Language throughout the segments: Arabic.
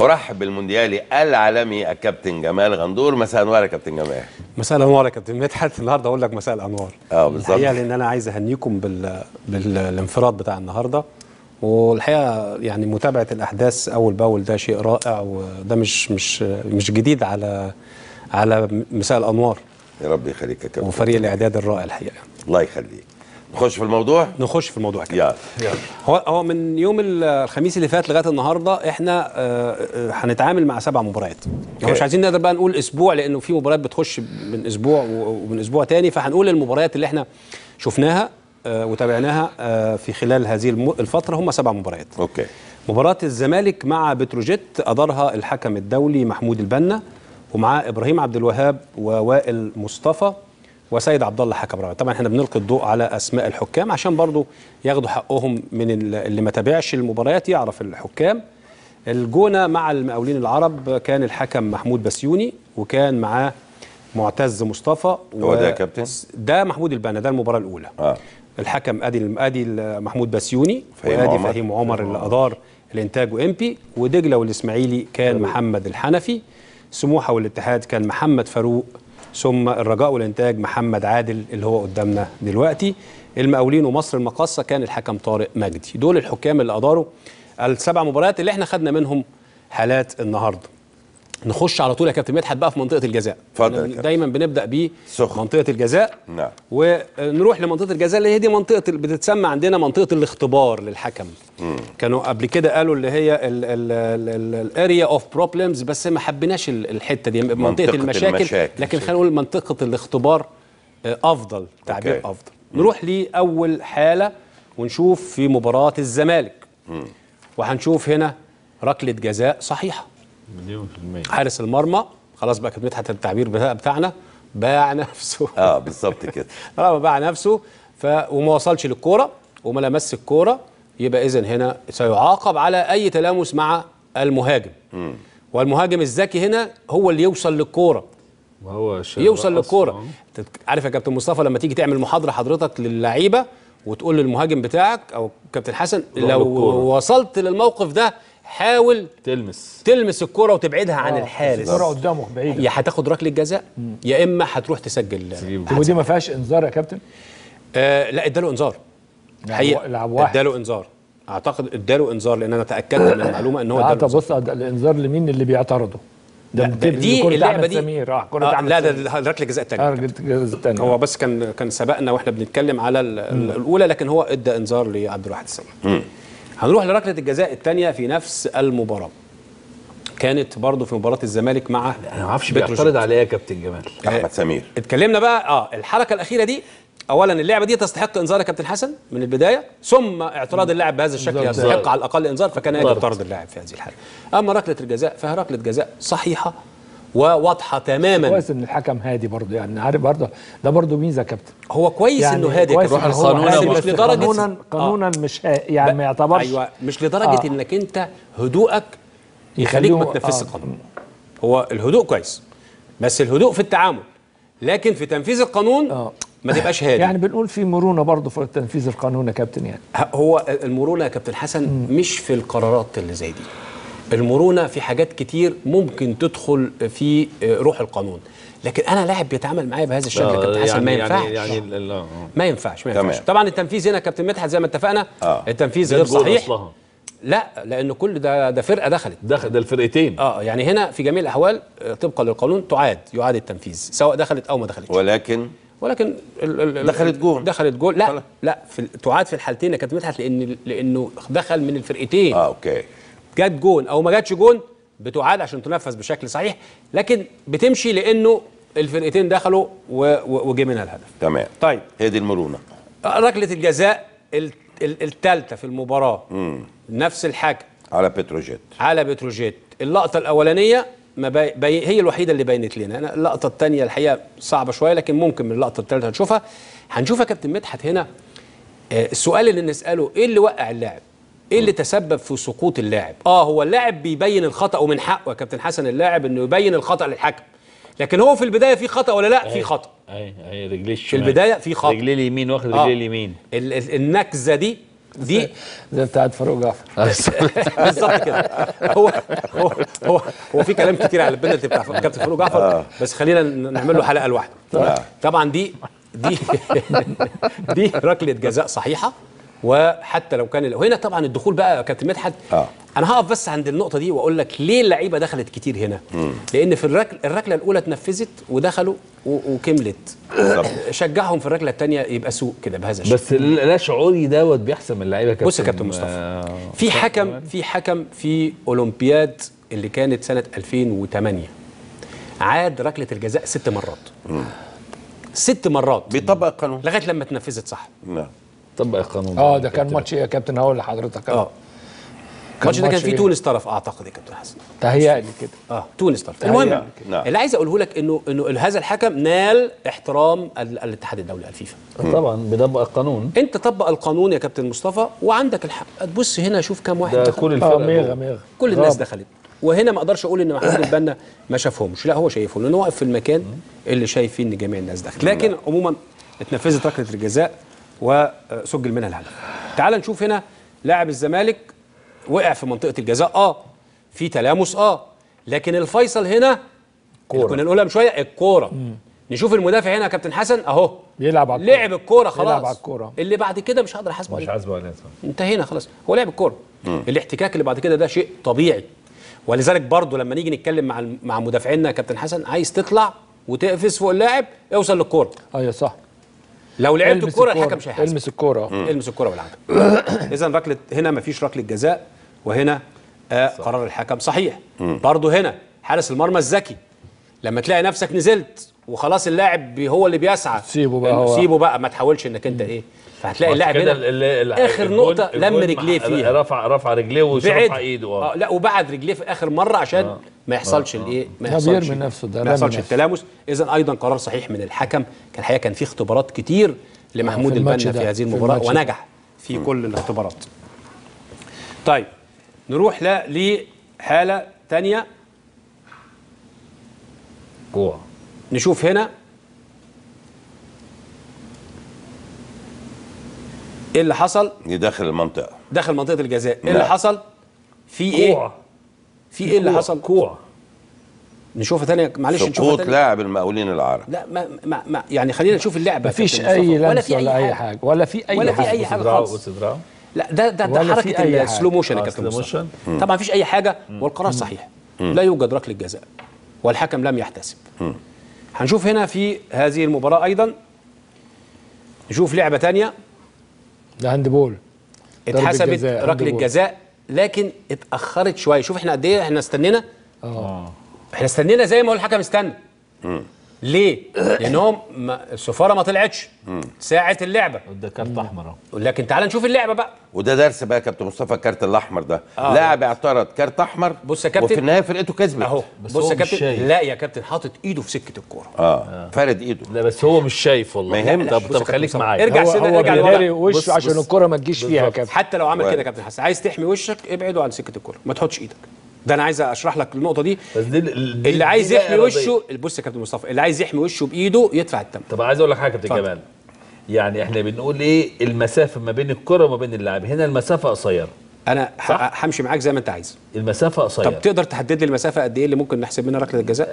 ارحب بالمونديالي العالمي الكابتن جمال غندور. مساء الانوار يا كابتن جمال. مساء الانوار يا كابتن مدحت. النهارده اقول لك مساء الانوار. بالظبط. الحقيقه لان انا عايز اهنيكم بالانفراد بتاع النهارده، والحقيقه يعني متابعه الاحداث اول باول ده شيء رائع، وده مش جديد على مساء الانوار. يا رب يخليك يا كابتن. وفريق الاعداد الرائع الحقيقه. الله يخليك. نخش في الموضوع. نخش في الموضوع كده. يلا. هو من يوم الخميس اللي فات لغايه النهارده احنا هنتعامل مع 7 مباريات. مش عايزين نقدر بقى نقول اسبوع، لانه في مباريات بتخش من اسبوع ومن اسبوع تاني، فهنقول المباريات اللي احنا شفناها وتابعناها في خلال هذه الفتره. هم 7 مباريات. اوكي. مباراه الزمالك مع بتروجيت ادارها الحكم الدولي محمود البنا، ومعاه ابراهيم عبد الوهاب ووائل مصطفى وسيد عبد الله حكم رابع. طبعا احنا بنلقي الضوء على اسماء الحكام عشان برضو ياخدوا حقهم من اللي ما تابعش المباريات يعرف الحكام. الجونه مع المقاولين العرب كان الحكم محمود بسيوني، وكان معاه معتز مصطفى. هو ده يا كابتن؟ ده محمود البنا، ده المباراه الاولى. الحكم ادي محمود بسيوني، وادي فهيم عمر اللي ادار الانتاج وامبي، ودجله والاسماعيلي كان محمد الحنفي، سموحه والاتحاد كان محمد فاروق، ثم الرجاء والانتاج محمد عادل اللي هو قدامنا دلوقتي. المقاولين ومصر المقاصه كان الحكم طارق مجدي. دول الحكام اللي اداروا ال7 مباريات اللي احنا خدنا منهم حالات النهارده. نخش على طول يا كابتن مدحت بقى في منطقه الجزاء. دايما بنبدا ب منطقه الجزاء. نعم. ونروح لمنطقه الجزاء اللي هي دي منطقه بتتسمى عندنا منطقه الاختبار للحكم. كانوا قبل كده قالوا اللي هي الاريا اوف بروبلمز، بس ما حبيناش الحته دي، منطقه المشاكل. لكن خلينا نقول منطقه الاختبار افضل، تعبير افضل. نروح لاول حاله ونشوف في مباراه الزمالك. وهنشوف هنا ركله جزاء صحيحه. مليون في المية. حارس المرمى خلاص بقى كانت مدحت التعبير بتاعنا باع نفسه. بالظبط كده. باع نفسه وما وصلش للكوره وما لمس الكوره، يبقى اذا هنا سيعاقب على اي تلامس مع المهاجم. والمهاجم الذكي هنا هو اللي يوصل للكوره. وهو يوصل للكوره. عارف يا كابتن مصطفى لما تيجي تعمل محاضره حضرتك للعيبه وتقول للمهاجم بتاعك او كابتن حسن لو وصلت للموقف ده حاول تلمس الكرة وتبعدها عن الحارس. الكرة قدامك بعيدة، يا هتاخد ركلة جزاء يا اما هتروح تسجل. ودي ما فيهاش انذار يا كابتن؟ لا اداله انذار. حقيقة اداله انذار، اعتقد اداله انذار، لان انا تاكدت من المعلومه ان هو اداله انذار. بص الانذار لمين اللي بيعترضوا؟ دي اللعبه دي لا ده ركله الجزاء الثانيه. هو بس كان سبقنا واحنا بنتكلم على الاولى، لكن هو ادى انذار لعبد الواحد السيد. هنروح لركله الجزاء الثانيه في نفس المباراه. كانت برضه في مباراه الزمالك مع انا ما اعرفش بيعترض عليها يا كابتن جمال. احمد سمير. اتكلمنا بقى الحركه الاخيره دي. اولا اللعبه دي تستحق انذار يا كابتن حسن من البدايه، ثم اعتراض اللاعب بهذا الشكل يستحق على الاقل انذار، فكان يجب طرد اللاعب في هذه الحاله. اما ركله الجزاء فهي ركله جزاء صحيحه وواضحه تماما. كويس ان الحكم هادي برضه، يعني عارف برضه ده برضه ميزه يا كابتن. هو كويس يعني انه هادي كويس روح القانون، مش لدرجه قانونا مش يعني ما يعتبرش. ايوه مش لدرجه انك انت هدوءك يخليك ما تنفذش القانون. هو الهدوء كويس، بس الهدوء في التعامل، لكن في تنفيذ القانون ما تبقاش هادي. يعني بنقول في مرونه برضه في تنفيذ القانون يا كابتن. يعني هو المرونه يا كابتن حسن مش في القرارات اللي زي دي. المرونه في حاجات كتير ممكن تدخل في روح القانون، لكن انا لاعب بيتعامل معايا بهذا الشكل يا كابتن حسن ما ينفعش. ما ينفعش. طبعا التنفيذ هنا كابتن مدحت زي ما اتفقنا التنفيذ غير صحيح. لا لان كل ده فرقه دخلت ده الفرقتين. يعني هنا في جميع الاحوال طبقا للقانون يعاد التنفيذ سواء دخلت او ما دخلتش. ولكن دخلت جول لا تعاد في الحالتين يا كابتن مدحت، لانه دخل من الفرقتين. اوكي. جت جون او ما جاتش جون بتعاد عشان تنفذ بشكل صحيح، لكن بتمشي لانه الفرقتين دخلوا وجه منها الهدف. تمام. طيب هي دي المرونه. ركله الجزاء الثالثه في المباراه. نفس الحكم على بتروجيت. اللقطه الاولانيه هي الوحيده اللي بينت لنا. اللقطه الثانيه الحقيقه صعبه شويه، لكن ممكن من اللقطه الثالثه هنشوفها يا كابتن مدحت. هنا السؤال اللي نساله ايه اللي وقع اللاعب؟ ايه اللي تسبب في سقوط اللاعب؟ هو اللاعب بيبين الخطا، ومن حقه يا كابتن حسن اللاعب انه يبين الخطا للحكم، لكن هو في البدايه في خطا ولا لا؟ في خطا. اي رجليه في البدايه في خطا، رجليه اليمين واخد رجليه اليمين. النكزه دي دي زي بتاعت فاروق جعفر. بالظبط كده. هو هو هو هو في كلام كتير على البنالتي بتاع كابتن فاروق جعفر، بس خلينا نعمل له حلقه لوحده. طبعا دي دي ركله جزاء صحيحه، وحتى لو كان وهنا طبعا الدخول بقى يا كابتن مدحت. انا هقف بس عند النقطه دي واقول لك ليه اللعيبه دخلت كتير هنا. لان في الركله الاولى اتنفذت ودخلوا وكملت. شجعهم في الركله الثانيه يبقى سوء كده بهذا الشكل. بس لا شعوري دوت بيحسم اللعيبه كابتن. بص يا كابتن مصطفى، في حكم في اولمبياد اللي كانت سنه 2008 عاد ركله الجزاء 6 مرات. 6 مرات بيطبق القانون لغايه لما اتنفذت صح. نعم طبق القانون. ده كان ماتش ايه يا كابتن؟ هقول لحضرتك. الماتش ده كان فيه تونس طرف اعتقد يا كابتن حسن. تهيألي كده. تونس طرف. المهم اللي عايز اقوله لك انه هذا الحكم نال احترام الاتحاد الدولي الفيفا. طبعا بيطبق القانون. انت طبق القانون يا كابتن مصطفى وعندك الحق. تبص هنا شوف كام واحد ده دخل. كل الفرق ميغا كل الناس دخلت. وهنا ما اقدرش اقول ان محمود البنا ما شافهمش، لا هو شايفهم لانه واقف في المكان اللي شايف فيه ان جميع الناس دخلت. لكن عموما اتنفذت ركله الجزاء وسجل منها الهدف. تعال نشوف هنا لاعب الزمالك وقع في منطقه الجزاء. في تلامس لكن الفيصل هنا اللي كنا نقولها من شويه الكوره. نشوف المدافع هنا يا كابتن حسن اهو بيلعب على الكوره، لعب الكوره خلاص. بيلعب على الكوره اللي بعد كده مش هقدر احاسبه مش حاسبه عليه. انتهينا خلاص. هو لعب الكوره. الاحتكاك اللي بعد كده ده شيء طبيعي. ولذلك برضو لما نيجي نتكلم مع مدافعينا يا كابتن حسن، عايز تطلع وتقفز فوق اللاعب اوصل للكوره. صح. لو لعبت الكوره الحكم مش هيحاسب. المس الكوره. المس الكوره بالعكس. اذا ركله هنا ما فيش ركله جزاء، وهنا قرار الحكم صحيح. برضو هنا حارس المرمى الذكي لما تلاقي نفسك نزلت وخلاص اللاعب هو اللي بيسعى سيبه بقى ما تحاولش انك انت فهتلاقي اللاعب هنا اخر نقطه لم رجليه فيها، رفع رجليه ورفع ايده لا وبعد رجليه في اخر مره عشان ما يحصلش ما يحصلش نفسه ده ما يحصلش التلامس. اذا ايضا قرار صحيح من الحكم. كان الحقيقه كان في اختبارات كتير لمحمود البنا في هذه المباراه ونجح في كل الاختبارات. طيب نروح لحاله ثانيه. نشوف هنا ايه اللي حصل. داخل المنطقه، داخل منطقه الجزاء. ايه اللي حصل؟ في ايه اللي حصل؟ نشوفها ثانيه معلش. نشوفها سقوط لاعب المقاولين العرب. لا ما يعني خلينا نشوف اللعبه. مفيش اي لمس ولا اي حاجه ولا في اي حاجه خالص. لا ده حركه السلو موشن يا كابتن مصطفى. طبعا مفيش اي حاجه والقرار صحيح. لا يوجد ركله جزاء والحكم لم يحتسب. هنشوف هنا في هذه المباراه ايضا نشوف لعبه ثانيه. ده هاند بول اتحسبت ركله جزاء لكن اتاخرت شويه. شوف احنا قد ايه احنا استنينا. احنا استنينا زي ما هو الحكم استنى. ليه؟ لانهم الصفاره ما طلعتش ساعه اللعبه. ده كارت احمر. لكن تعال نشوف اللعبه بقى. وده درس بقى يا كابتن مصطفى. الكارت الاحمر ده لاعب اعترض كارت احمر. بص يا كابتن وفي النهايه فرقته كسبت اهو. بص يا كابتن. لا يا كابتن حاطط ايده في سكه الكوره. فارد ايده. لا بس هو مش شايف والله. ما يهمش. طب خليك معايا. ارجع سنه ارجع لورا وشه عشان الكوره ما تجيش فيها يا كابتن. حتى لو عمل كده يا كابتن حسن عايز تحمي وشك ابعده عن سكه الكوره ما تحطش ايدك. ده انا عايز اشرح لك النقطه دي. بس دي اللي عايز يحمي وشه. بص يا كابتن مصطفى اللي عايز يحمي وشه بايده يدفع الثمن. طب عايز اقول لك حاجه يا كابتن جمال. يعني احنا بنقول ايه المسافه ما بين الكره وما بين اللاعب. هنا المسافه قصيره. انا همشي معاك زي ما انت عايز. المسافه قصيره. طب تقدر تحدد لي المسافه قد ايه اللي ممكن نحسب منها ركله الجزاء؟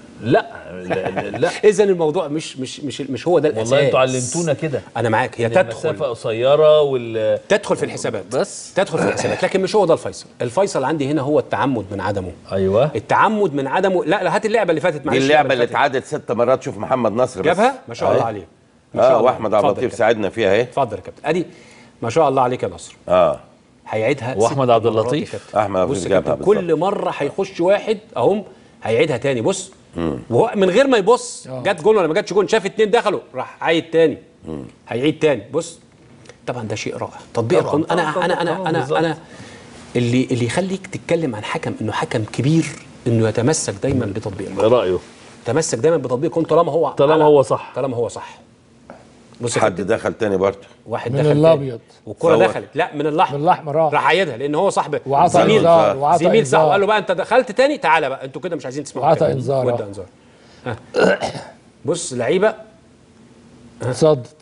لا اذا الموضوع مش هو ده الاساس. والله انتوا علمتونا كده. انا معاك. هي تدخل المسافه قصيره تدخل في الحسابات بس. تدخل في الحسابات لكن مش هو ده الفيصل. الفيصل عندي هنا هو التعمد من عدمه. ايوه التعمد من عدمه. لا هات اللعبه اللي فاتت معلش. دي اللعبه اللي اتعادت 6 مرات. شوف محمد نصر جابها ما شاء الله عليه. ما شاء الله. واحمد عبد اللطيف ساعدنا فيها اهي. اتفضل يا كابتن. ادي ما شاء الله عليك يا نصر. هيعيدها. واحمد عبد اللطيف. احمد عبد اللطيف جابها. كل مره هيخش واحد اهم هيعيدها تاني. بص وهو من غير ما يبص جت جون ولا ما جاتش جون. شاف 2 دخلوا راح عايد تاني. هيعيد تاني. بص طبعا ده شيء رائع تطبيق القانون. انا اللي يخليك تتكلم عن حكم انه حكم كبير انه يتمسك دايما بتطبيق القانون. رايه تمسك دايما بتطبيق القانون طالما هو صح. بص حد دخل تاني برضه. واحد من دخل الابيض والكره دخلت. لا من الاحمر راح عيدها لان هو صاحب زميل صح. وقال له بقى انت دخلت تاني تعالى بقى انتوا كده مش عايزين تسمعوا. وعطى انذار. بص لعيبه صدت.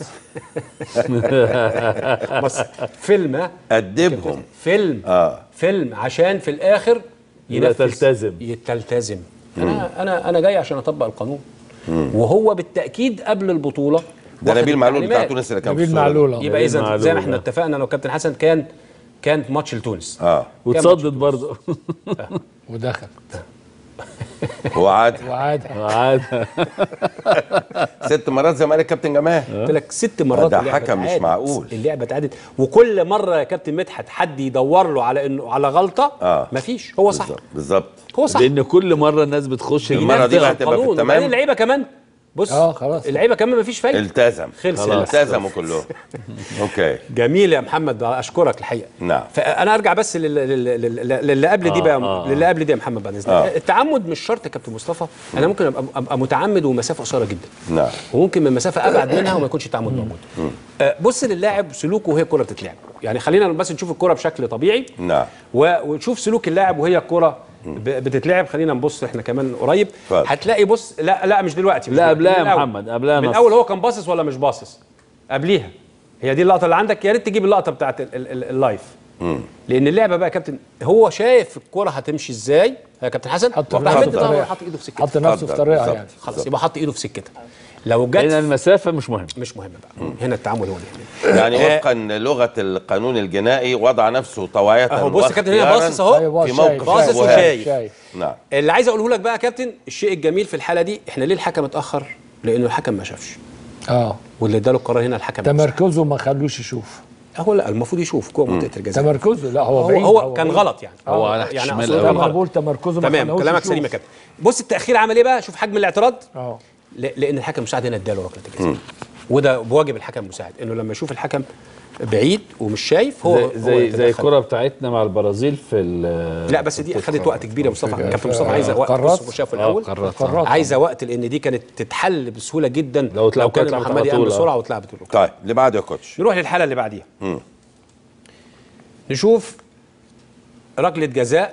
بس فيلم ادبهم. فيلم فيلم عشان في الاخر تلتزم. انا جاي عشان اطبق القانون. وهو بالتاكيد قبل البطوله ده نبيل معلول بتاع تونس اللي كان نبيل معلول. يبقى اذا زي ما احنا اتفقنا انا وكابتن حسن كانت ماتش لتونس وتصدت برضه ودخل وعاد 6 مرات زمالك كابتن جمال. قلت لك 6 مرات. ده حكم مش معقول. اللعبه اتعادت وكل مره يا كابتن مدحت حد يدور له على انه على غلطه مفيش. هو صح بالظبط. هو صح لان كل مره الناس بتخش المره دي بقى هتبقى في التمام. اللعيبه كمان بص خلاص اللعيبه كمان مفيش فايده. التزموا كلهم. اوكي جميل يا محمد اشكرك الحقيقه. نعم. فانا ارجع بس للي قبل دي بقى للي قبل دي يا محمد بعد اذنك. التعمد مش شرط يا كابتن مصطفى. انا ممكن ابقى متعمد ومسافه قصيره جدا. نعم. وممكن من مسافه ابعد منها وما يكونش التعمد موجود. بص للاعب سلوكه وهي الكره بتتلعب. يعني خلينا بس نشوف الكره بشكل طبيعي. نعم. ونشوف سلوك اللاعب وهي الكره بتتلعب. خلينا نبص احنا كمان قريب. هتلاقي بص لا مش دلوقتي. لا قبلها يا محمد قبلها من اول هو كان باصص ولا مش باصص قبليها. هي دي اللقطه اللي عندك. يا ريت تجيب اللقطه بتاعت اللايف. لان اللعبه بقى يا كابتن هو شايف الكره هتمشي ازاي يا كابتن حسن. حط ايده في سكتها. حط نفسه في طريقه يعني. خلاص يبقى حط ايده في سكتها. لو جت هنا المسافه مش مهم بقى. هنا التعامل هو اللي يعني وفقا للغه القانون الجنائي وضع نفسه طواعيه. اهو بص يا كابتن هنا باصص اهو في موقف باصص وشايف. نعم. اللي عايز اقوله لك بقى يا كابتن الشيء الجميل في الحاله دي احنا ليه الحكم اتاخر؟ لانه الحكم ما شافش. واللي اداله القرار هنا الحكم تمركزه ما خلوش يشوف. هو لا المفروض يشوف جوه منطقه الجزاء. تمركزه لا هو بعيد. هو كان غلط يعني. هو على يعني الشمال انا بقول تمركزه ما تمام كلامك سليم يا كابتن. بص التاخير عمل ايه بقى؟ شوف حجم الاعتراض. لان الحكم المساعد هنا اداله ركله الجزاء. وده بواجب الحكم المساعد انه لما يشوف الحكم بعيد ومش شايف هو زي الكره بتاعتنا مع البرازيل في لا بس دي اخذت وقت كبير يا مصطفى. كابتن مصطفى عايزه وقت. بص شافه الاول عايزه وقت لان دي كانت تتحل بسهوله جدا لو كان محمد قام بسرعه واتلعبت الركله. طيب اللي بعده يا كوتش. نروح للحاله اللي بعديها. نشوف ركله جزاء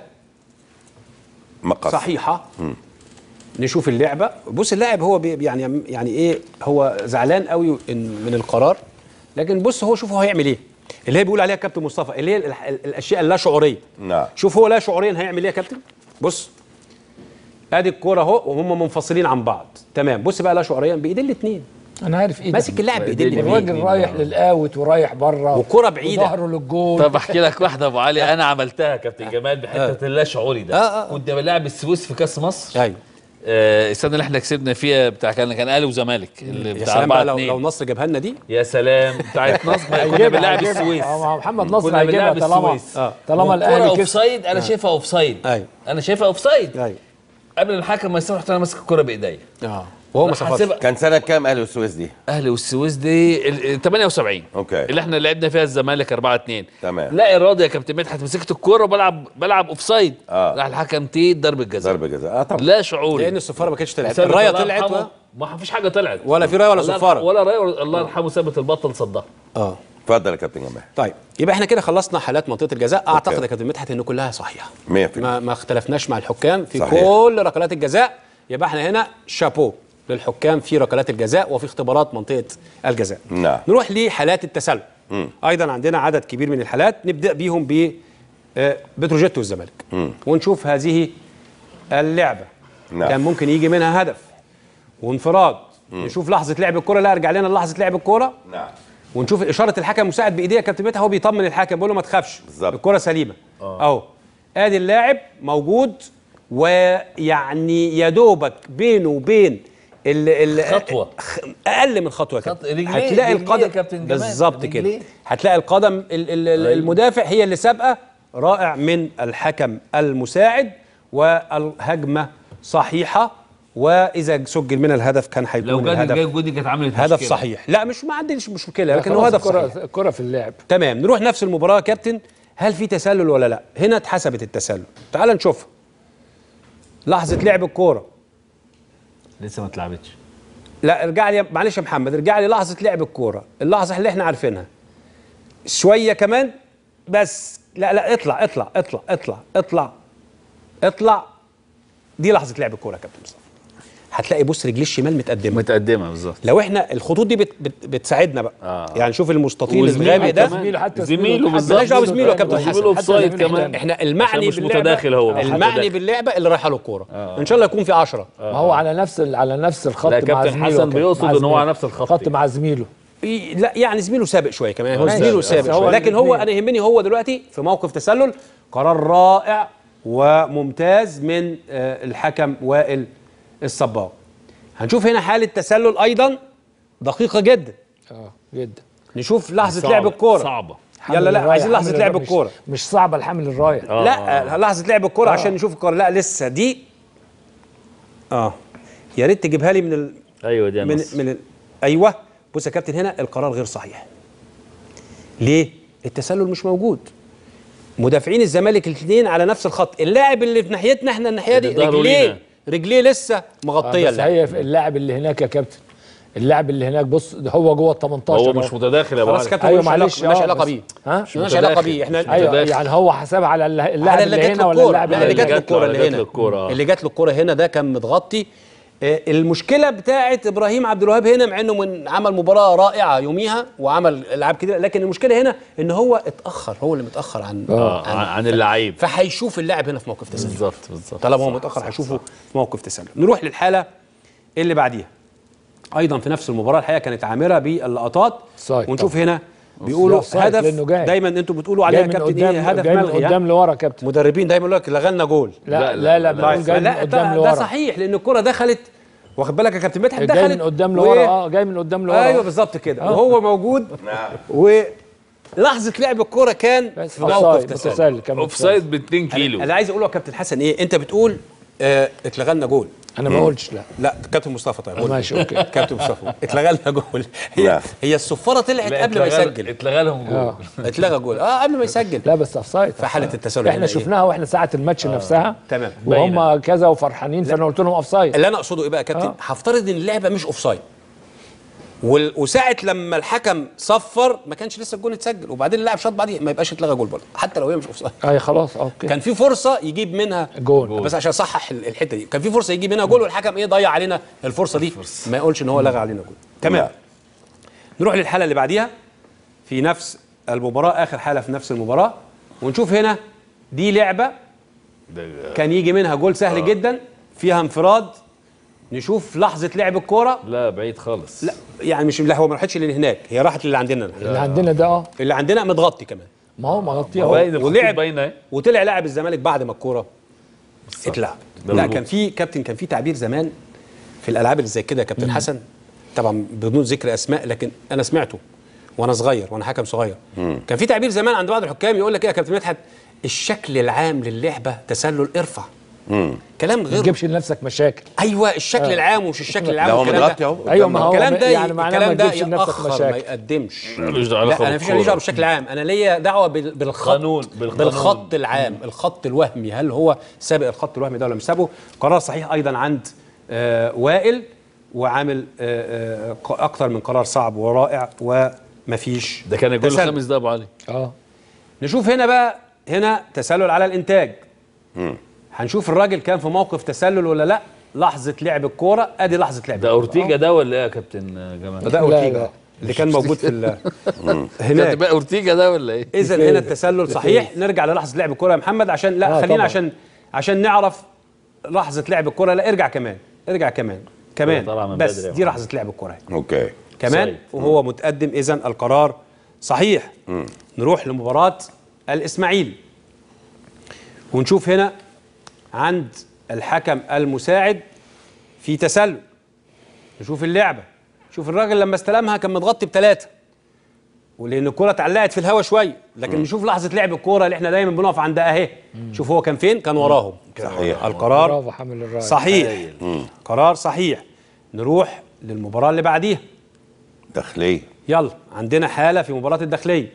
مقص صحيحه. نشوف اللعبه. بص اللاعب هو يعني ايه هو زعلان قوي من القرار. لكن بص هو شوف هو هيعمل ايه اللي هي بيقول عليها كابتن مصطفى اللي هي الاشياء اللا شعوريه. نعم. شوف هو لا شعوريا هيعمل ايه يا كابتن. بص ادي الكوره اهو وهم منفصلين عن بعض. تمام. بص بقى لا شعوريا بايدين الاثنين. انا عارف ايه ماسك اللاعب بايدين الاثنين. الراجل رايح للاوت ورايح بره والكوره بعيده وظهره للجول. طب احكي لك واحده ابو علي انا عملتها كابتن جمال بحته اللا شعوري ده. كنت بلاعب السويس في كاس مصر. ايوه السنه اللي احنا كسبنا فيها بتاع كان اهلي وزمالك اللي بتاع 4-2. لو نصر جابها لنا دي يا سلام بتاعت نصر. كنا بنلعب السويس. محمد نصر هيجيبها طالما الاهلي كسب. اوفسايد انا شايفها اوفسايد. انا شايفها اوفسايد. قبل الحكم ما يصير رحت انا ماسك الكوره بايديا. وهو ما صفرش. كان سنه كام اهلي والسويس دي؟ اهلي والسويس دي 78. اوكي. اللي احنا لعبنا فيها الزمالك 4-2. تمام. لا ارادي يا كابتن مدحت مسكت الكوره بلعب اوفسايد. راح الحكم تيت ضربه جزاء. طبعا. لا شعوري. لان الصفاره ما كانتش طلعت. الرايه طلعت ما فيش حاجه طلعت ولا في رايه ولا صفاره ولا رايه. الله يرحمه ثابت البطل صدها. اتفضل يا كابتن جمال. طيب يبقى احنا كده خلصنا حالات منطقه الجزاء. اعتقد يا كابتن مدحت ان كلها صحيحه 100%. ما اختلفناش مع الحكام في صحيح. كل ركلات الجزاء. يبقى احنا هنا شابو للحكام في ركلات الجزاء وفي اختبارات منطقه الجزاء. نعم. نروح لحالات التسلل. ايضا عندنا عدد كبير من الحالات نبدا بيهم بتروجيت والزمالك. ونشوف هذه اللعبه. نعم. كان ممكن يجي منها هدف وانفراد. نشوف لحظه لعب الكره. لا ارجع لنا لحظه لعب الكره. نعم. ونشوف اشاره الحكم مساعد بايديه يا كابتن مدحت. هو بيطمن الحكم بيقول له ما تخافش الكره سليمه. اهو ادي اللاعب موجود ويعني يا دوبك بينه وبين خطوه اقل من خطوه كده. هتلاقي القدم بالظبط كده. هتلاقي القدم المدافع هي اللي سابقه. رائع من الحكم المساعد. والهجمه صحيحه. واذا سجل من الهدف كان هيكون لو كان الهدف الجول دي كانت عملت هدف صحيح. لا مش ما عنديش مشكله لكن هو هدف صحيح. الكره في اللعب. تمام. نروح نفس المباراه يا كابتن. هل في تسلل ولا لا؟ هنا اتحسبت التسلل. تعال نشوفها. لحظه لعب الكوره لسه ما اتلعبتش. لا ارجع لي معلش يا محمد. ارجع لي لحظه لعب الكوره. اللحظه اللي احنا عارفينها شويه كمان بس. لا اطلع اطلع اطلع اطلع اطلع اطلع. دي لحظه لعب الكوره يا كابتن مصطفى. هتلاقي بص رجليه الشمال متقدمه بالظبط. لو احنا الخطوط دي بتساعدنا بقى يعني شوف المستطيل الغامق ده زميله حتى زميله بالظبط، مالناش دعوه بزميله يا كابتن حسن، زميله اوفسايد كمان. احنا المعني مش باللعبه متداخل هو المعني باللعبه اللي رايحه له الكوره ان شاء الله يكون في 10. ما هو على نفس الخط لا مع كابتن زميله. حسن بيقصد ان هو على نفس الخط مع زميله. لا يعني زميله سابق شويه كمان، هو زميله ماشي. سابق هو شويه، لكن هو الاثنين. انا يهمني هو دلوقتي في موقف تسلل قرار رائع وممتاز من الحكم وائل الصباغ. هنشوف هنا حاله تسلل ايضا دقيقه جدا جدا. نشوف لحظه لعب الكوره صعبه. لا عايزين لحظه لعب الكوره. مش صعبه الحمل الرايح. لا لحظه لعب الكوره عشان نشوف الكوره. لا لسه دي يا ريت تجيبها لي من ايوه دي ايوه بص يا كابتن هنا القرار غير صحيح. ليه؟ التسلل مش موجود. مدافعين الزمالك الاثنين على نفس الخط، اللاعب اللي في ناحيتنا احنا الناحيه دي رجليه لسه مغطيه بس هي اللاعب اللي هناك يا كابتن، اللاعب اللي هناك بص هو جوه ال 18 هو مش متداخل يا ابو خلاص كابتن. ايوه معلش مالناش علاقه بيه مالناش علاقه بيه احنا ايوه يعني هو حسبها على اللاعب اللي هنا ولا اللاعب اللي جات له الكوره اللي هنا اللي جات له الكوره هنا ده كان متغطي. المشكله بتاعت ابراهيم عبد الوهاب هنا مع انه عمل مباراه رائعه يوميها وعمل العاب كتير، لكن المشكله هنا ان هو اتاخر، هو اللي متاخر عن اللعيب، فهيشوف اللاعب هنا في موقف تسلل. بالظبط طالما هو متاخر هيشوفه في موقف تسلل. نروح للحاله اللي بعديها ايضا في نفس المباراه، الحقيقه كانت عامره باللقطات ونشوف هنا بيقولوا هدف. دايما انتوا بتقولوا عليها يا كابتن ايه هدف ملغي قدام لورا كابتن. مدربين دايما يقول لك لغلنا جول. لا بنقول جاي من قدام لورا. ده صحيح لان الكره دخلت، واخد بالك يا كابتن مدحت، دخلت جاي من قدام لورا. جاي من قدام لورا. ايوه بالظبط كده وهو موجود. ولحظه لعب الكره كان في موقف تسلل اوفسايد ب 2 كيلو. اللي عايز اقوله يا كابتن حسن ايه، انت بتقول اتلغى لنا جول. انا ما قلتش لا كابتن مصطفى. طيب ماشي اوكي. كابتن مصطفى اتلغى لنا جول. هي الصفاره طلعت قبل ما يسجل. اتلغى لهم جول. اتلغى جول قبل ما يسجل. لا بس اوفسايد في حاله التسلل احنا شفناها واحنا ساعه الماتش نفسها تمام وهم كذا وفرحانين، فانا قلت لهم اوفسايد. اللي انا اقصده ايه بقى يا كابتن، هفترض ان اللعبه مش اوفسايد وساعه لما الحكم صفر ما كانش لسه الجول اتسجل وبعدين اللاعب شاط بعديه، ما يبقاش اتلغى جول برضه حتى لو هي مش اوفسايد. خلاص اوكي. كان في فرصه يجيب منها جول بس عشان اصحح الحته دي، كان في فرصه يجيب منها جول والحكم ضيع علينا الفرصه دي، ما يقولش ان هو لغى علينا جول. تمام. نروح للحاله اللي بعديها في نفس المباراه، اخر حاله في نفس المباراه، ونشوف هنا دي لعبه كان يجي منها جول سهل جدا فيها انفراد. نشوف لحظه لعب الكوره. لا بعيد خالص. لا يعني مش، لا هو ما راحتش اللي هناك، هي راحت للي عندنا. اللي عندنا ده اللي عندنا متغطي كمان. ما هو مغطيه ولعب وطلع لاعب الزمالك بعد ما الكوره اتلعب. لا كان في كابتن، كان في تعبير زمان في الالعاب اللي زي كده يا كابتن حسن، طبعا بدون ذكر اسماء لكن انا سمعته وانا صغير وانا حكم صغير. كان في تعبير زمان عند بعض الحكام يقول لك ايه يا كابتن مدحت، الشكل العام للعبه تسلل ارفع. كلام غير، ما تجيبش لنفسك مشاكل. ايوه الشكل العام ومش الشكل العام. لا هو متغطي اهو. ايوه ما هو الكلام ده يعني معناه ما تجيبش لنفسك مشاكل. ما يقدمش. ملوش دعوه. لا انا مفيش دعوه بالشكل العام، انا ليا دعوه بالخط. بالخط العام، الخط الوهمي، هل هو سابق الخط الوهمي ده ولا مش سابقه؟ قرار صحيح ايضا عند وائل، وعامل اكتر من قرار صعب ورائع ومفيش. ده كان الجول الخامس ده ابو علي. نشوف هنا بقى، هنا تسلل على الانتاج. هنشوف الراجل كان في موقف تسلل ولا لا. لحظه لعب الكوره، ادي لحظه لعب. ده اورتيجا ده ولا ايه يا كابتن جمال؟ ده اورتيجا اللي كان موجود في هنا. ده اورتيجا ده ولا ايه؟ اذا هنا التسلل صحيح. نرجع للحظه لعب الكوره يا محمد عشان لا خلينا طبعا. عشان نعرف لحظه لعب الكوره. لا ارجع كمان بس دي لحظه لعب الكوره اوكي كمان صحيح. وهو متقدم، اذا القرار صحيح. نروح لمباراه الاسماعيلي ونشوف هنا عند الحكم المساعد في تسلل. نشوف اللعبه، شوف الراجل لما استلمها كان متغطي ب3 ولان الكره اتعلقت في الهواء شويه، لكن نشوف لحظه لعب الكوره اللي احنا دايما بنقف عندها اهي. شوف هو كان فين، كان وراهم. صحيح. القرار صحيح. قرار صحيح. نروح للمباراه اللي بعديها، داخليه. يلا عندنا حاله في مباراه الداخليه.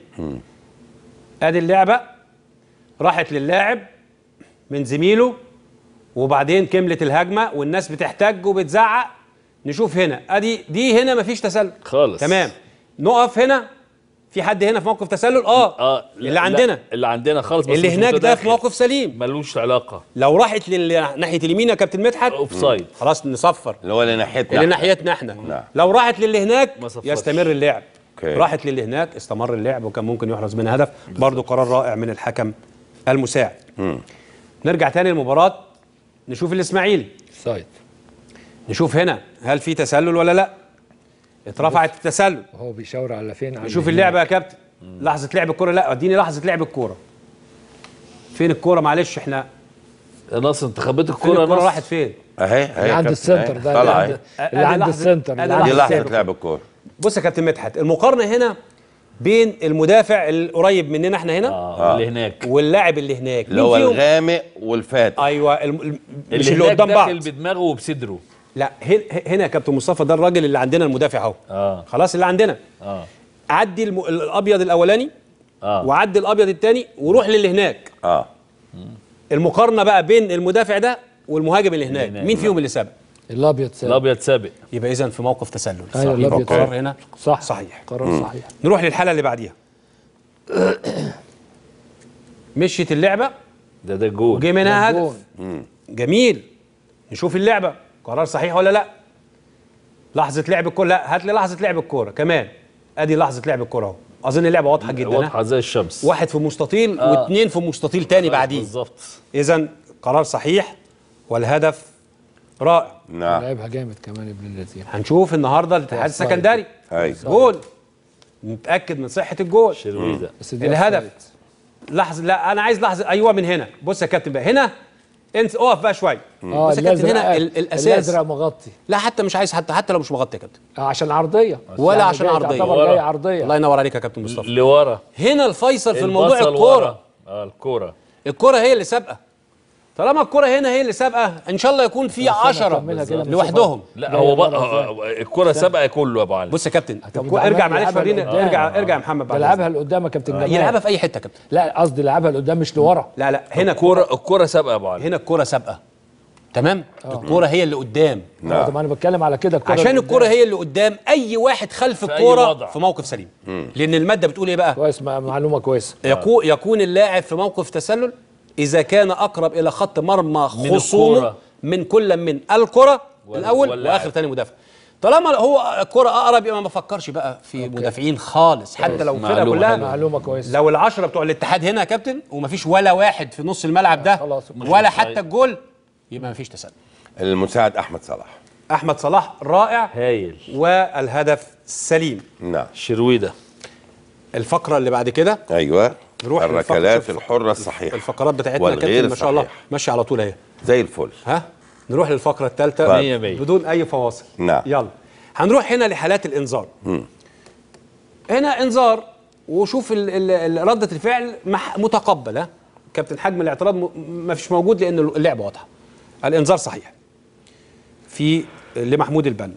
ادي اللعبه راحت للاعب من زميله وبعدين كملت الهجمه والناس بتحتج وبتزعق. نشوف هنا ادي دي هنا مفيش تسلل خالص. تمام. نقف هنا في حد هنا في موقف تسلل؟ اللي عندنا اللي عندنا خالص، بس اللي مش هناك ده متداخل. في موقف سليم، ملوش علاقه. لو راحت ناحيه اليمين يا كابتن مدحت اوف سايد. خلاص نصفر. اللي هو اللي ناحيتنا اللي ناحيتنا احنا. نعم. لو راحت للي هناك ما صفرش. يستمر اللعب. أوكي. راحت للي هناك استمر اللعب وكان ممكن يحرز منها هدف. برضه قرار رائع من الحكم المساعد. نرجع تاني للمباراه، نشوف الاسماعيلي، سايد. نشوف هنا هل في تسلل ولا لا. اترفعت التسلل. وهو بيشاور على فين؟ على نشوف اللعبه يا كابتن. لحظه لعب الكوره، لا اديني لحظه لعب الكوره. فين الكوره؟ معلش احنا يا ناصر انت خبيت فين الكوره. الكوره نصر راحت فين؟ اهي اللي عند السنتر ده، طلع اللي عند السنتر، أدي اللي عند دي لحظه السنتر. لعب الكوره. بص يا كابتن مدحت، المقارنه هنا بين المدافع القريب مننا احنا هنا اللي هناك، واللاعب اللي هناك. اللي مين هو فيهم؟ الغامق والفاتح. ايوه مش اللي هناك قدام بعض. داخل بدماغه وبصدره. لا هنا يا كابتن مصطفى ده الراجل اللي عندنا المدافع اهو. خلاص اللي عندنا. عدي الابيض الاولاني وعدي الابيض الثاني وروح للي هناك. المقارنه بقى بين المدافع ده والمهاجم اللي هناك، مين فيهم اللي سابق؟ الابيض سابق. الابيض سابق. يبقى اذا في موقف تسلل. ايوه الابيض قرار سابق. هنا صحيح. قرار صحيح. نروح للحاله اللي بعديها. مشيت اللعبه ده الجول. وجه منها ده هدف. جميل. نشوف اللعبه قرار صحيح ولا لا. لحظه لعب الكوره، لا هات لي لحظه لعب الكوره كمان. ادي لحظه لعب الكوره اهو. اظن اللعبه واضحه جدا. واضحه زي الشمس. واحد في مستطيل واثنين في مستطيل تاني بعديه. بالظبط. اذا قرار صحيح والهدف رائع. نعم. لعبها جامد كمان ابن الذين. هنشوف النهارده الاتحاد السكندري. ايوه. جول. نتاكد من صحه الجول. شرويده. الهدف. لحظه، لا انا عايز لحظه. ايوه من هنا. بص يا كابتن بقى هنا انت اقف بقى شويه. بص يا كابتن هنا الاساس الازرق مغطي. لا حتى مش عايز، حتى لو مش مغطي يا كابتن. عشان عرضيه ولا يعني عشان جاي عرضيه. تعتبر جاي عرضيه. الله ينور عليك يا كابتن مصطفى. لورا. هنا الفيصل في الموضوع البصل الكوره. ورا. الكوره. الكوره هي اللي سابقه. طالما الكوره هنا هي اللي سابقه ان شاء الله يكون في 10 لوحدهم. لا هو بقى الكوره سابقه كله يا ابو علي. بص يا كابتن ارجع معلش ورينا. ارجع يا محمد بعد يلعبها لقدام يا كابتن جمال. يلعبها في اي حته يا كابتن. لا قصدي يلعبها لقدام مش لورا. لا هنا الكوره سابقه يا ابو علي. هنا الكوره سابقه. تمام. الكوره هي اللي قدام. طب انا بتكلم على كده. عشان الكوره هي اللي قدام، اي واحد خلف الكوره في موقف سليم. لان الماده بتقول ايه بقى؟ كويس، معلومه كويسه. يكون اللاعب في موقف تسلل اذا كان اقرب الى خط مرمى خصومه من كل من الكره الاول واخر ثاني مدافع. طالما هو الكره اقرب يبقى ما بفكرش بقى في مدافعين خالص، حتى لو الفرقه كلها. معلومه كويسه. لو العشرة بتوع الاتحاد هنا يا كابتن ومفيش ولا واحد في نص الملعب ده ولا حتى الجول، يبقى مفيش تسلل. المساعد احمد صلاح. احمد صلاح رائع هايل. والهدف سليم. نعم. شرويده. الفقره اللي بعد كده. ايوه. نروح الركلات الحره الصحيحه. الفقرات بتاعتنا يا كابتن ما شاء الله ماشيه على طول اهي زي الفل. ها نروح للفقره الثالثه 100 بدون اي فواصل. نعم. يلا هنروح هنا لحالات الانذار. هنا انذار وشوف رده الفعل متقبله. كابتن حجم الاعتراض ما فيش موجود لان اللعبه واضحه. الانذار صحيح في لمحمود البنا.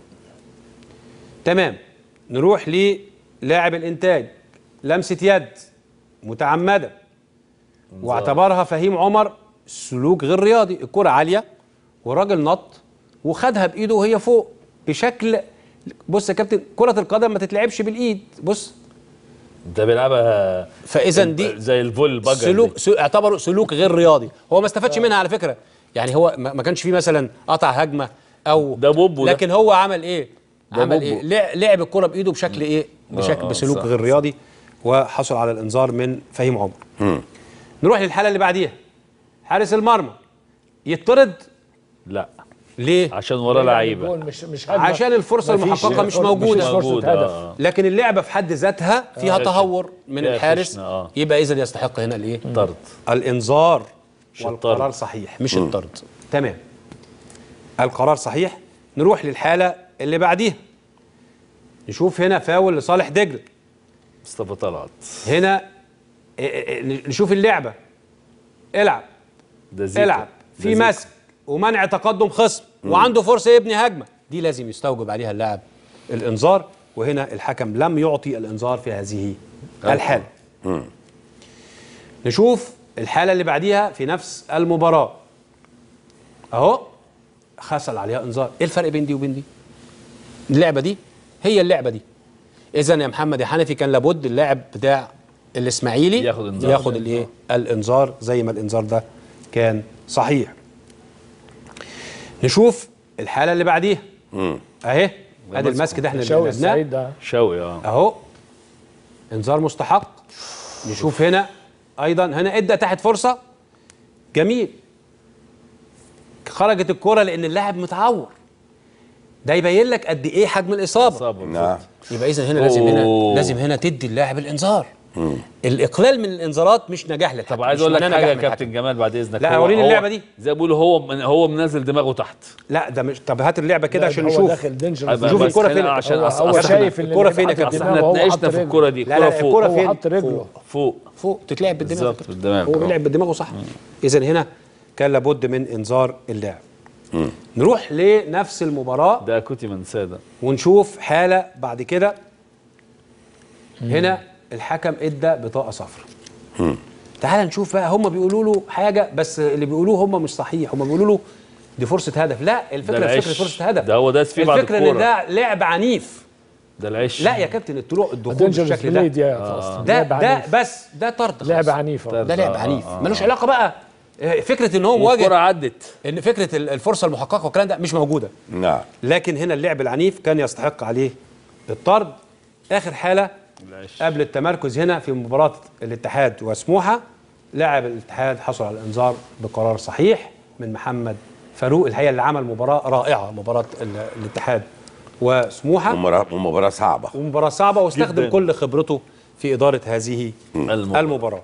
تمام. نروح للاعب الانتاج، لمسه يد متعمده واعتبرها فهيم عمر سلوك غير رياضي. الكره عاليه والراجل نط وخدها بايده وهي فوق بشكل. بص يا كابتن كره القدم ما تتلعبش بالايد. بص ده بيلعبها فاذا دي زي الفول باجر. سلوك اعتبره سلوك غير رياضي. هو ما استفادش منها على فكره، يعني هو ما كانش فيه مثلا قطع هجمه او ده بوبو. لكن هو عمل ايه؟ عمل ايه؟ لعب الكره بايده بشكل ايه؟ بشكل بسلوك غير رياضي وحصل على الانذار من فهيم عمر. نروح للحاله اللي بعديها. حارس المرمى يطرد. لا ليه؟ عشان وراه لعيبه. مش عشان الفرصه المحققه مش موجوده. فرصه هدف. لكن اللعبه في حد ذاتها فيها تهور من الحارس. يبقى اذا يستحق هنا الايه؟ طرد. الانذار. والقرار الطرد. صحيح مش الطرد. تمام. القرار صحيح. نروح للحاله اللي بعديها. نشوف هنا فاول لصالح دجله. مصطفى طلعت. هنا نشوف اللعبه. العب في مسك ومنع تقدم خصم وعنده فرصه يبني هجمه، دي لازم يستوجب عليها اللاعب الانذار، وهنا الحكم لم يعطي الانذار في هذه الحاله. نشوف الحاله اللي بعديها في نفس المباراه اهو حصل عليها انذار. ايه الفرق بين دي وبين دي؟ اللعبه دي هي اللعبه دي. اذا يا محمد يا حنفي كان لابد اللاعب بتاع الاسماعيلي ياخد الايه؟ الانذار، زي ما الانذار ده كان صحيح. نشوف الحاله اللي بعديها اهي، ادي المسك ده احنا شوقي السعيد ده شوقي اهو، انذار مستحق. نشوف هنا ايضا، هنا ادى تحت فرصه، جميل، خرجت الكره لان اللاعب متعور، ده يبين لك قد ايه حجم الاصابه. نعم. يبقى اذا هنا لازم هنا تدي اللاعب الانذار. الاقلال من الانذارات مش نجاح لك. طب عايز اقول لك حاجه يا كابتن جمال بعد اذنك. لا وريني اللعبه دي. زي ما بيقولوا هو منزل دماغه تحت. لا ده مش، طب هات اللعبه كده عشان نشوف. نشوف الكره فين، عشان هو شايف الكره فين يا كابتن. احنا اتناقشنا في الكره دي. لا لا الكره فين؟ هو حط رجله فوق تتلعب بالدماغ. بالظبط بالدماغ. هو بيلعب بدماغه صح. اذا هنا كان لابد من انذار اللاعب. نروح لنفس المباراه ده كنت منساه ده، ونشوف حاله بعد كده. هنا الحكم ادى بطاقه صفراء. تعال نشوف بقى، هم بيقولوا له حاجه بس اللي بيقولوه هم مش صحيح. هم بيقولوا له دي فرصه هدف، لا الفكره مش فكره فرصه هدف، ده هو داس فيه بعد الكوره. الفكره ان ده لعب عنيف. ده العش. لا يا كابتن الدخول بالشكل ده ده بس ده طرد، لعب عنيف، ده لعب عنيف ملوش علاقه بقى. فكره ان هو مواجه الكوره عدت، ان فكره الفرصه المحققه والكلام ده مش موجوده. نعم. لكن هنا اللعب العنيف كان يستحق عليه الطرد. اخر حاله قبل التمركز هنا في مباراه الاتحاد وسموحه، لاعب الاتحاد حصل على الانذار بقرار صحيح من محمد فاروق، الحقيقه اللي عمل مباراه رائعه، مباراه الاتحاد وسموحه، ومباراه صعبه واستخدم كل خبرته في اداره هذه المباراه.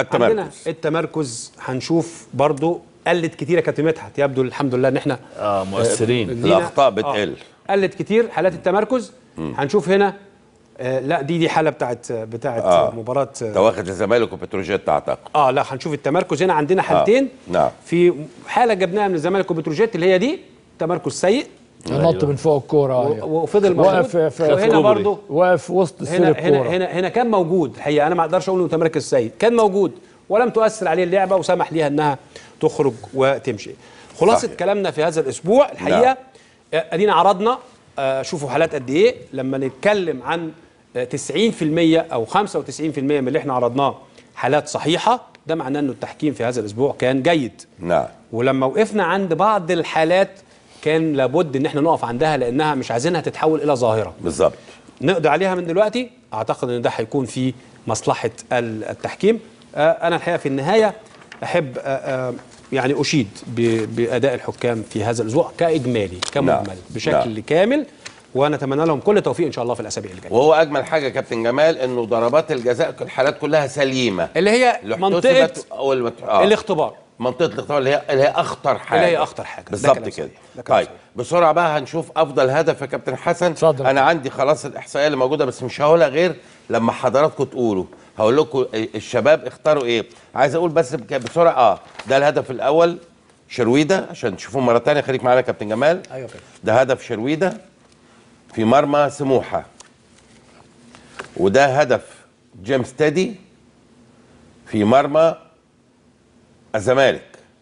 التمركز هنشوف برضو قلت كتير يا كابتن مدحت، يبدو الحمد لله ان احنا مؤثرين، الاخطاء بتقل، قلت كتير حالات التمركز. هنشوف هنا لا دي حاله بتاعت مباراه تواخد الزمالك وبتروجيت اعتقد. لا هنشوف التمركز هنا عندنا حالتين. نعم. في حاله جبناها من الزمالك وبتروجيت اللي هي دي تمركز سيء، نط من فوق الكوره وفضل موجود، وهنا برضه واقف وسط سير الكوره. هنا كان موجود الحقيقه، انا ما اقدرش اقول انه متمركز سيء، كان موجود ولم تؤثر عليه اللعبه وسمح ليها انها تخرج وتمشي. خلاصه كلامنا في هذا الاسبوع الحقيقه ادينا عرضنا شوفوا حالات قد ايه. لما نتكلم عن 90% او 95% من اللي احنا عرضناه حالات صحيحه، ده معناه انه التحكيم في هذا الاسبوع كان جيد. نعم. ولما وقفنا عند بعض الحالات كان لابد ان احنا نقف عندها، لانها مش عايزينها تتحول الى ظاهره. بالظبط. نقضي عليها من دلوقتي، اعتقد ان ده هيكون في مصلحه التحكيم. انا الحقيقه في النهايه احب يعني اشيد باداء الحكام في هذا الاسبوع كاجمالي كمجمل بشكل كامل، ونتمنى لهم كل توفيق ان شاء الله في الاسابيع اللي جايه. وهو اجمل حاجه كابتن جمال انه ضربات الجزاء الحالات كلها سليمه، اللي هي منطقه الاختبار، منطقه الاختبار اللي هي اخطر حاجه، بالظبط كده. طيب بسرعه بقى هنشوف افضل هدف يا كابتن حسن. صدر. انا عندي خلاص الاحصائيه اللي موجوده، بس مش هقولها غير لما حضراتكم تقولوا. هقول لكم الشباب اختاروا ايه. عايز اقول بس بسرعه ده الهدف الاول شرويده، عشان تشوفوه مره ثانيه. خليك معانا يا كابتن جمال. ايوه كده. ده هدف شرويده في مرمى سموحه، وده هدف جيمس تيدي في مرمى الزمالك،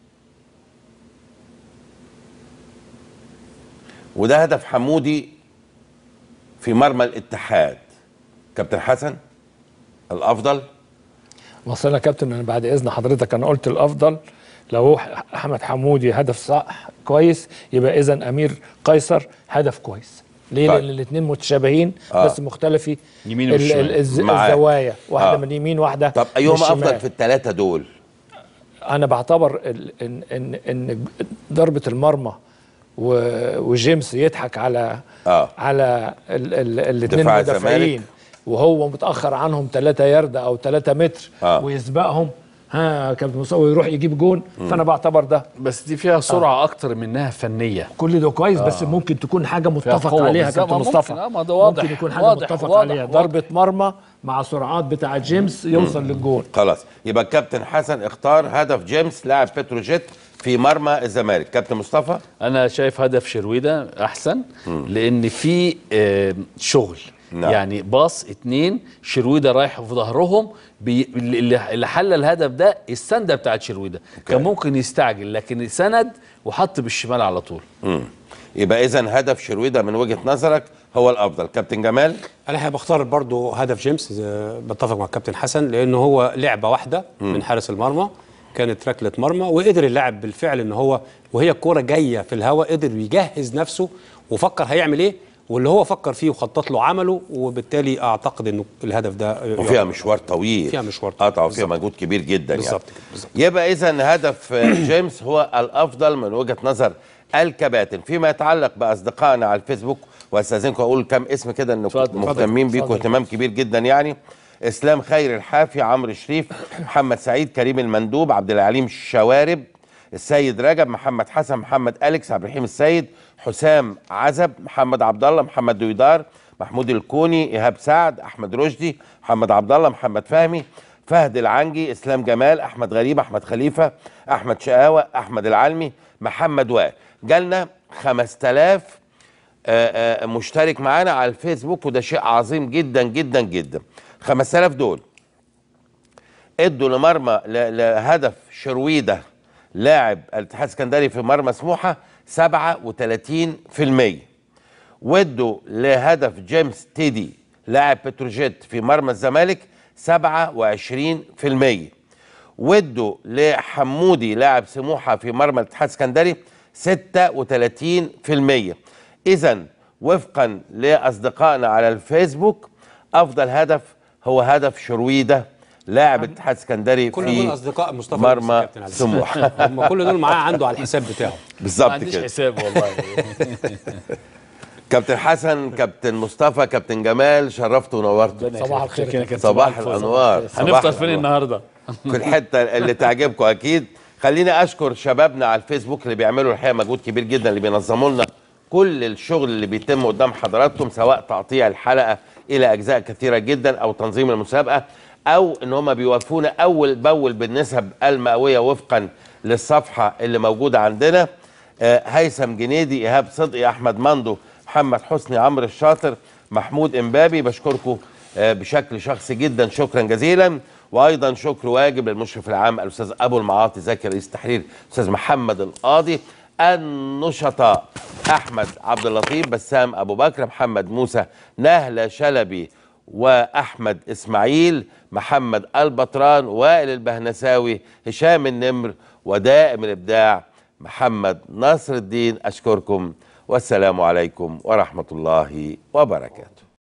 وده هدف حمودي في مرمى الاتحاد. كابتن حسن الافضل؟ وصلنا يا كابتن. انا بعد اذن حضرتك انا قلت الافضل لو احمد حمودي هدف صح كويس، يبقى اذا امير قيصر هدف كويس. ليه؟ لان الاثنين متشابهين بس مختلفي يمين وشمال الزوايا، واحده من اليمين واحده. طب ايهما افضل في الثلاثه دول؟ انا بعتبر ان ضربه المرمى وجيمس يضحك على الاثنين المدافعين وهو متاخر عنهم 3 ياردة او 3 متر ويسبقهم، كابتن مصطفى يروح يجيب جون. فانا بعتبر ده، بس دي فيها سرعه اكتر منها فنيه. كل ده كويس بس ممكن تكون حاجه متفق عليها كابتن مصطفى. ما ده واضح، ممكن يكون حاجه متفق عليها. ضربه مرمى مع سرعات بتاع جيمس يوصل للجون. خلاص يبقى الكابتن حسن اختار هدف جيمس لاعب بتروجيت في مرمى الزمالك. كابتن مصطفى؟ انا شايف هدف شرويده احسن، لان في شغل. نعم. يعني باص 2 شرويده رايح في ظهرهم، اللي حل الهدف ده السنده بتاعت شرويده. كان ممكن يستعجل لكن سند وحط بالشمال على طول. يبقى اذا هدف شرويده من وجهه نظرك هو الافضل. كابتن جمال؟ انا بختار برضو هدف جيمس، بتفق مع الكابتن حسن، لانه هو لعبه واحده من حارس المرمى، كانت ركله مرمى، وقدر اللاعب بالفعل ان هو وهي الكوره جايه في الهواء قدر يجهز نفسه وفكر هيعمل ايه، واللي هو فكر فيه وخطط له عمله، وبالتالي اعتقد انه الهدف ده وفيها مشوار طويل، فيها مشوار طويل، قطع وفيها مجهود كبير جدا بالظبط يعني. بالظبط. يبقى اذا هدف جيمس هو الافضل من وجهه نظر الكباتن. فيما يتعلق باصدقائنا على الفيسبوك، واستاذنكم اقول كم اسم كده انكم مهتمين بيكم اهتمام كبير جدا يعني: اسلام خير الحافي، عمرو شريف، محمد سعيد، كريم المندوب، عبد العليم الشوارب، السيد رجب، محمد حسن، محمد أليكس، عبد الرحيم السيد، حسام عزب، محمد عبد الله، محمد دويدار، محمود الكوني، ايهاب سعد، احمد رشدي، محمد عبد الله، محمد فهمي، فهد العنجي، اسلام جمال، احمد غريب، احمد خليفه، احمد شقاوه، احمد العلمي، محمد وائل. جالنا 5000 مشترك معانا على الفيسبوك، وده شيء عظيم جدا جدا جدا. 5000 دول ادوا لمرمى لهدف شرويده لاعب الاتحاد السكندري في مرمى سموحه 37%، وادوا لهدف جيمس تيدي لاعب بتروجيت في مرمى الزمالك 27%، وادوا لحمودي لاعب سموحه في مرمى الاتحاد السكندري 36%. اذا وفقا لاصدقائنا على الفيسبوك افضل هدف هو هدف شرويده لاعب الاتحاد السكندري في اصدقاء مصطفى مرمى سموحه. هم كل دول معاه عنده على الحساب بتاعه بالظبط ما عنديش كده. حساب والله. كابتن حسن، كابتن مصطفى، كابتن جمال، شرفتوا ونورتوا. صباح الخير. صباح الانوار. هنفطر فين النهارده؟ في الحته اللي تعجبكم اكيد. خليني اشكر شبابنا على الفيسبوك اللي بيعملوا الحقيقه مجهود كبير جدا، اللي بينظموا لنا كل الشغل اللي بيتم قدام حضراتكم، سواء تقطيع الحلقه الى اجزاء كثيره جدا، او تنظيم المسابقه، او ان هم بيوافونا اول باول بالنسب المئويه وفقا للصفحه اللي موجوده عندنا. هيثم جنيدي، ايهاب صدقي، احمد مندو، محمد حسني، عمرو الشاطر، محمود امبابي، بشكركم بشكل شخصي جدا، شكرا جزيلا. وايضا شكر واجب للمشرف العام الاستاذ ابو المعاطي زكي رئيس التحرير، الاستاذ محمد القاضي، النشطاء احمد عبد اللطيف، بسام ابو بكر، محمد موسى، نهله شلبي، واحمد اسماعيل، محمد البطران، وائل البهنساوي، هشام النمر، ودائم الابداع محمد ناصر الدين. اشكركم والسلام عليكم ورحمه الله وبركاته.